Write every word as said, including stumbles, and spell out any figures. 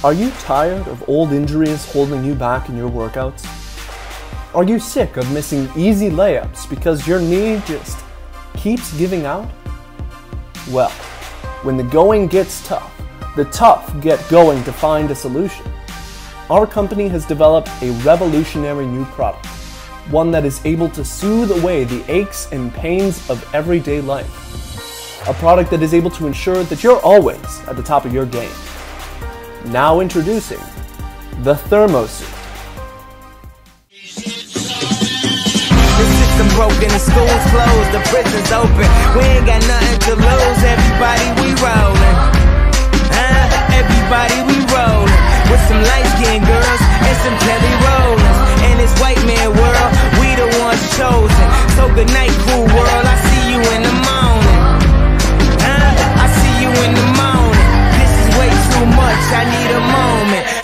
Are you tired of old injuries holding you back in your workouts? Are you sick of missing easy layups because your knee just keeps giving out? Well, when the going gets tough, the tough get going to find a solution. Our company has developed a revolutionary new product, one that is able to soothe away the aches and pains of everyday life. A product that is able to ensure that you're always at the top of your game. Now introducing the Thermosuit. The system broken, the school's closed, the prison's open. We ain't got nothing to lose, everybody we rollin'. Uh, everybody we rollin'. With some light-skinned girls and some Kelly Rollins. In this white man world, we the ones chosen. So good night, cool world, I see you in the morning. Uh, I see you in the morning. This is way too much, I need a moment.